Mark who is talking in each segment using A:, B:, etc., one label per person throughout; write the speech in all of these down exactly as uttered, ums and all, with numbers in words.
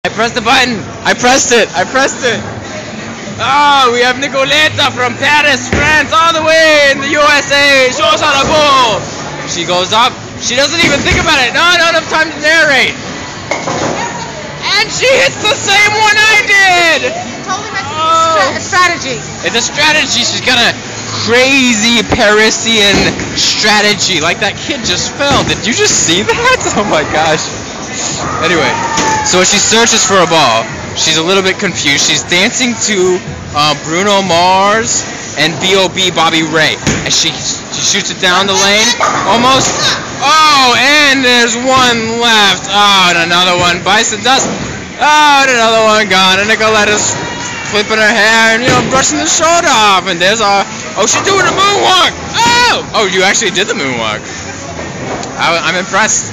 A: I pressed the button. I pressed it. I pressed it. Oh, we have Nicoleta from Paris, France, all the way in the U S A. Show us how to bowl. She goes up. She doesn't even think about it. No, I don't have time to narrate. And she hits the same one I did.
B: Totally messed
A: Oh.
B: up. Strategy.
A: It's a strategy. She's got a crazy Parisian strategy. Like that kid just fell. Did you just see that? Oh my gosh. Anyway, so she searches for a ball. She's a little bit confused. She's dancing to uh, Bruno Mars and B O B Bobby Ray. And she, she shoots it down the lane. Almost. Oh, and there's one left. Oh, and another one bites the dust. Oh, and another one gone. And Nicoletta's flipping her hair and, you know, brushing the shoulder off. And there's a... Oh, she's doing a moonwalk. Oh! Oh, you actually did the moonwalk. I, I'm impressed.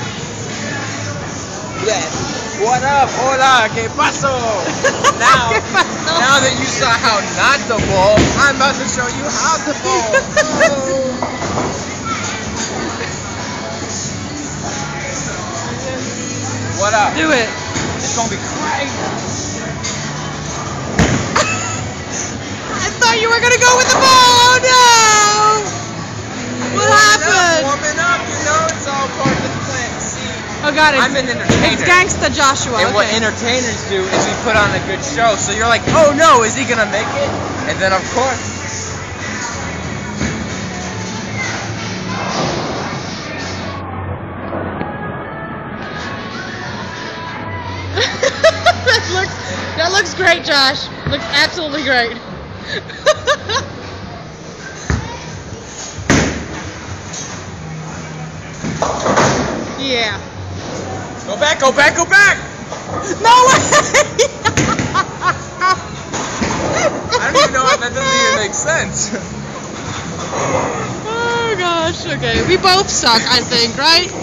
A: Yes. What up? Hola, ¿qué pasó? Now, now that you saw how not to bowl, I'm about to show you how to bowl. Oh. What up?
B: Do it.
A: It's gonna be great.
B: I thought you were gonna go with the ball. Oh no! What happened?
A: Warming up, you know, it's all part of the plan. See,
B: Oh god, it's,
A: I'm an entertainer.
B: it's Gangsta Joshua.
A: And
B: okay.
A: what entertainers do is we put on a good show. So you're like, oh no, is he gonna make it? And then of course.
B: that looks that looks great, Josh. Looks absolutely great. Yeah.
A: Go back, go back, go back!
B: No way!
A: I don't even know if that doesn't even make sense.
B: Oh gosh, okay. We both suck, I think, right?